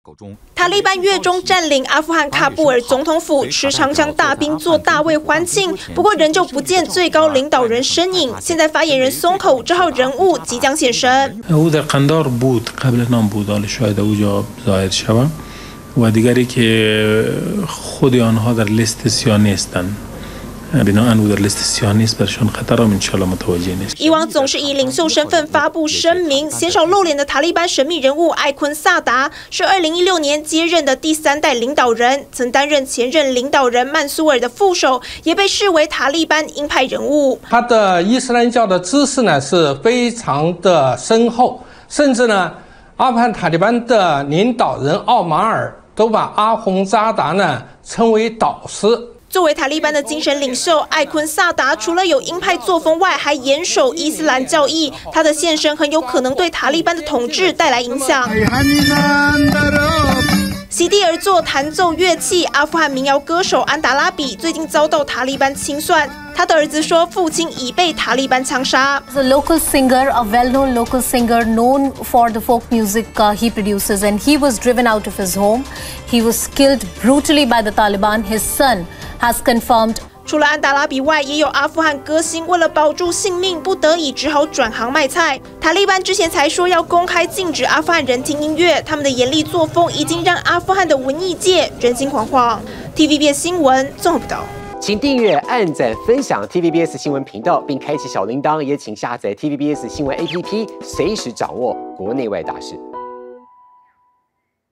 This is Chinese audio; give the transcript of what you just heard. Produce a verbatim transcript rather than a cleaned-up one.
塔利班月中占领阿富汗喀布尔总统府，时常将大兵做大为欢庆，不过仍旧不见最高领导人身影。现在发言人松口，这号人物即将现身。 او در قندار بود قبل نام بود حالا شاید اوجا ظاهر شود و دیگری که خود آنها در لیست سیاه نیستند بناء او در لیست سیاه نیست برشان خطر هم ان شاء الله متوجه نیست。 以往总是以领袖身份发布声明，鲜少露脸的塔利班神秘人物艾昆萨达是二零一六年接任的第三代领导人，曾担任前任领导人曼苏尔的副手，也被视为塔利班鹰派人物。 他的伊斯兰教的知识呢是非常的深厚，甚至呢，阿富汗塔利班的领导人奥马尔都把阿洪扎达呢称为导师。 作为塔利班的精神领袖，艾昆萨达除了有鹰派作风外，还严守伊斯兰教义。他的现身很有可能对塔利班的统治带来影响。席地而坐弹奏乐器，阿富汗民谣歌手安达拉比最近遭到塔利班清算。他的儿子说，父亲已被塔利班枪杀。 A local singer, a well-known local singer, known for the folk music uh, he produces, and he was driven out of his home. He was killed brutally by the Taliban. His son has confirmed. 除了安达拉比外，也有阿富汗歌星为了保住性命，不得已只好转行卖菜。塔利班之前才说要公开禁止阿富汗人听音乐，他们的严厉作风已经让阿富汗的文艺界人心惶惶。T V B S 新闻综合报道。 请订阅、按赞、分享 T V B S 新闻频道，并开启小铃铛，也请下载 T V B S 新闻 A P P， 随时掌握国内外大事。